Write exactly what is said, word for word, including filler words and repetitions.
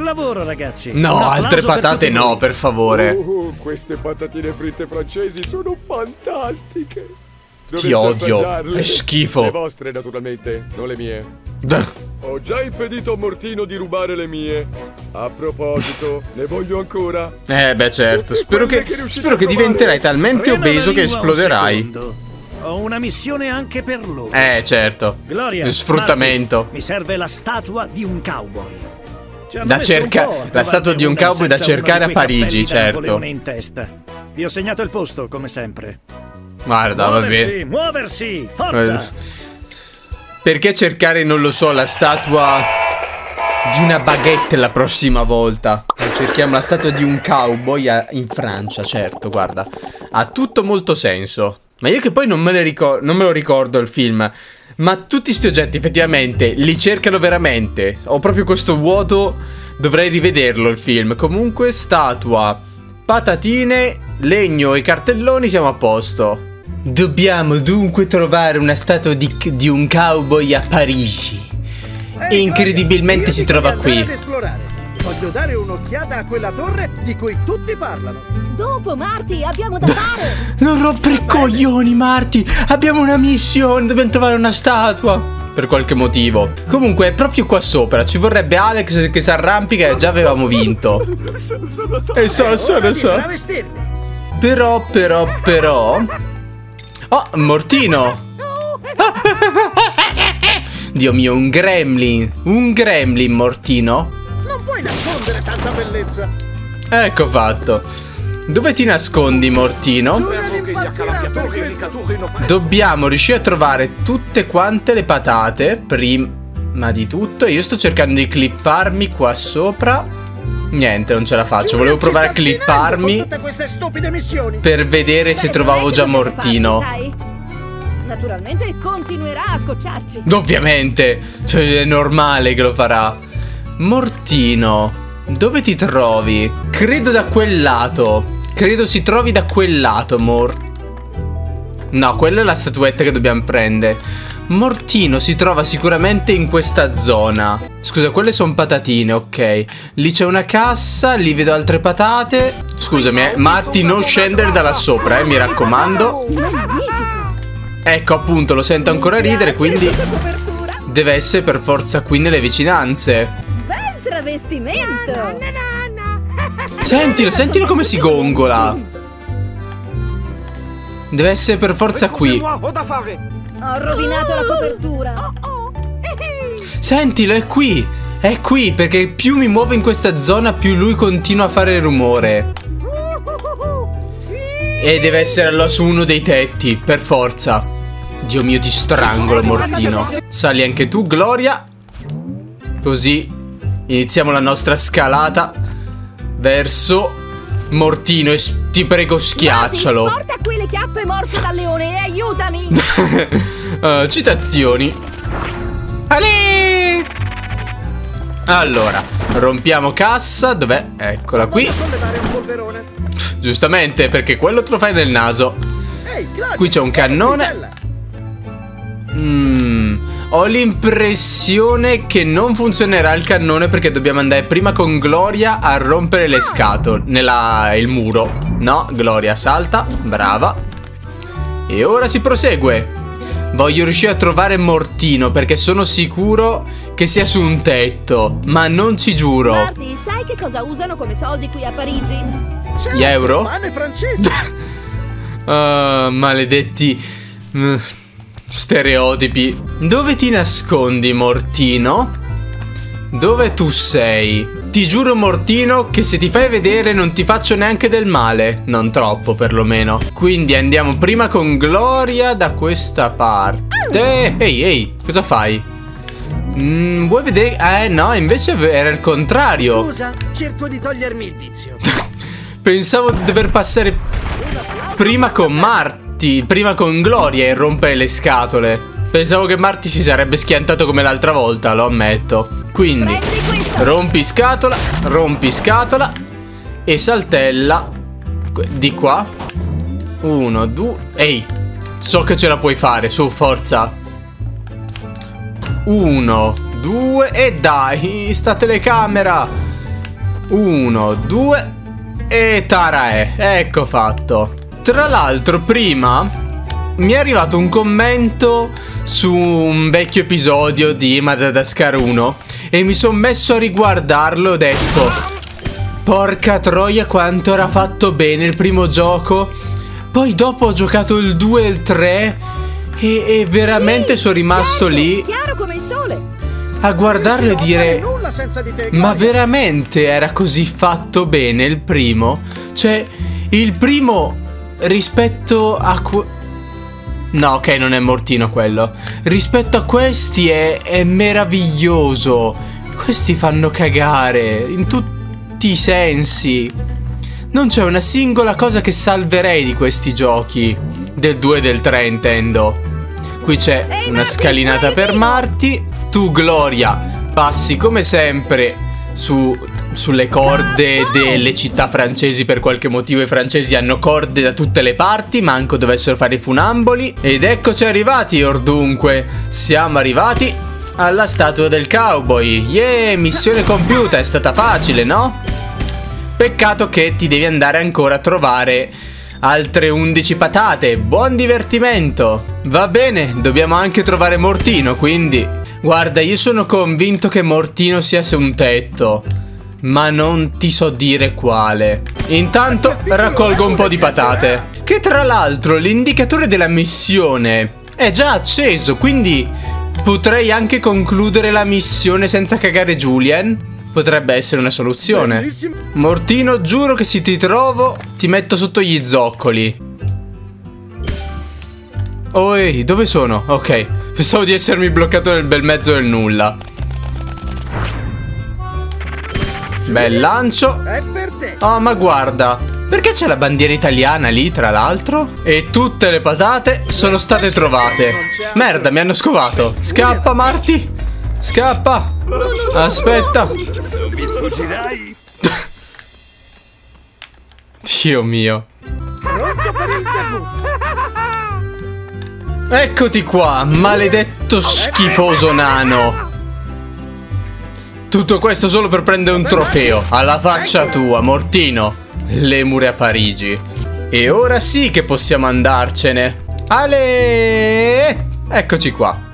lavoro, ragazzi. No, altre patate no, voi. Per favore. Uh, queste patatine fritte francesi sono fantastiche. Ti odio, è schifo. Le vostre, naturalmente, non le mie. Ho già impedito a Mortino di rubare le mie. A proposito, ne voglio ancora. Eh beh certo, spero che, che spero che diventerai talmente obeso che esploderai. Ho una missione anche per loro. Eh certo. Gloria, sfruttamento. Marty, mi serve la statua di un cowboy. Da cercare la statua di un cowboy da cercare a Parigi, certo. In testa. Vi ho segnato il posto, come sempre. Guarda, va bene. Muoversi, forza! Perché cercare, non lo so, la statua di una baguette la prossima volta? Cerchiamo la statua di un cowboy a, in Francia, certo, guarda. Ha tutto molto senso. Ma io che poi non me, ne ricor non me lo ricordo il film. Ma tutti sti oggetti effettivamente li cercano veramente. Ho proprio questo vuoto. Dovrei rivederlo il film. Comunque, statua, patatine, legno e cartelloni, siamo a posto. Dobbiamo dunque trovare una statua di, di un cowboy a Parigi. Ehi, incredibilmente guarda, si trova qui. Voglio dare un'occhiata a quella torre di cui tutti parlano. Dopo, Marty, abbiamo da fare. Non rompere i coglioni, Marty. Abbiamo una missione, dobbiamo trovare una statua. Per qualche motivo. Comunque, proprio qua sopra ci vorrebbe Alex che si arrampica e già avevamo vinto. E so, so, lo so. Però, però, però... Oh, Mortino. Dio mio, un gremlin. Un gremlin, Mortino. Non puoi nascondere tanta bellezza. Ecco fatto. Dove ti nascondi, Mortino? Dobbiamo riuscire a trovare tutte quante le patate prima di tutto. Io sto cercando di clipparmi qua sopra. Niente, non ce la faccio. Volevo provare a clipparmi per vedere se trovavo già Mortino. Naturalmente continuerà a scocciarci. Ovviamente, cioè, è normale che lo farà. Mortino, dove ti trovi? Credo da quel lato. Credo si trovi da quel lato, Mor. No, quella è la statuetta che dobbiamo prendere. Mortino si trova sicuramente in questa zona. Scusa, quelle sono patatine, ok. Lì c'è una cassa, lì vedo altre patate. Scusami, eh, Marty, non scendere da là sopra, eh, mi raccomando. Ecco, appunto, lo sento ancora ridere, quindi deve essere per forza qui nelle vicinanze. Bel travestimento. Sentilo, sentilo come si gongola. Deve essere per forza qui. Ho rovinato la copertura. Sentilo, è qui. È qui, perché più mi muovo in questa zona, più lui continua a fare rumore. E deve essere allora su uno dei tetti, per forza. Dio mio, ti strangolo, Mortino. Sali anche tu, Gloria. Così iniziamo la nostra scalata verso Mortino. E ti prego, schiaccialo. Porta qui le chiappe morse dal leone e aiutami. uh, Citazioni. Ale! Allora, rompiamo cassa. Dov'è? Eccola qui. Giustamente, perché quello te lo fai nel naso. Qui c'è un cannone. Mm, ho l'impressione che non funzionerà il cannone, perché dobbiamo andare prima con Gloria a rompere le scatole nella, il muro. No, Gloria salta. Brava. E ora si prosegue. Voglio riuscire a trovare Mortino, perché sono sicuro che sia su un tetto. Ma non ci giuro. Marty, sai che cosa usano come soldi qui a Parigi? Gli euro? uh, maledetti uh, stereotipi. Dove ti nascondi, Mortino? Dove tu sei? Ti giuro, Mortino, che se ti fai vedere non ti faccio neanche del male. Non troppo, perlomeno. Quindi andiamo prima con Gloria da questa parte. Ehi, ehi, cosa fai? Mm, vuoi vedere? Eh no, invece era il contrario. Scusa, cerco di togliermi il vizio. Pensavo di dover passare prima con Marty, prima con Gloria e rompere le scatole. Pensavo che Marty si sarebbe schiantato come l'altra volta, lo ammetto. Quindi rompi scatola, rompi scatola e saltella di qua. Uno, due. Ehi, so che ce la puoi fare, su, forza. Uno, due e dai, sta telecamera. Uno, due e tara è. Ecco fatto. Tra l'altro prima mi è arrivato un commento su un vecchio episodio di Madagascar uno e mi sono messo a riguardarlo e ho detto: porca troia quanto era fatto bene il primo gioco. Poi dopo ho giocato il due e il tre e, e veramente sì, sono rimasto certo, lì chiaro come il sole, a guardarlo e dire: ma veramente era così fatto bene il primo? Cioè il primo rispetto a... No, ok, non è Mortino quello. Rispetto a questi è, è meraviglioso. Questi fanno cagare in tutti i sensi. Non c'è una singola cosa che salverei di questi giochi. Del due e del tre intendo. Qui c'è una scalinata per Marty. Tu, Gloria, passi come sempre su... sulle corde delle città francesi. Per qualche motivo i francesi hanno corde da tutte le parti, manco dovessero fare i funamboli. Ed eccoci arrivati, or dunque. Siamo arrivati alla statua del cowboy. Yeah, missione compiuta, è stata facile, no? Peccato che ti devi andare ancora a trovare altre undici patate. Buon divertimento. Va bene, dobbiamo anche trovare Mortino, quindi... Guarda, io sono convinto che Mortino sia su un tetto, ma non ti so dire quale. Intanto raccolgo un po' di patate. Che tra l'altro l'indicatore della missione è già acceso, quindi potrei anche concludere la missione senza cagare Julien. Potrebbe essere una soluzione. Bellissimo. Mortino, giuro che se ti trovo ti metto sotto gli zoccoli. Oh ehi, dove sono? Ok, pensavo di essermi bloccato nel bel mezzo del nulla. Bel lancio. Oh, ma guarda, perché c'è la bandiera italiana lì, tra l'altro? E tutte le patate sono state trovate. Merda, mi hanno scovato. Scappa, Marty. Scappa. Aspetta. Non mi sfuggirai. Dio mio. Eccoti qua, maledetto schifoso nano. Tutto questo solo per prendere un trofeo. Alla faccia tua, Mortino. Lemure a Parigi. E ora sì che possiamo andarcene. Ale! Eccoci qua.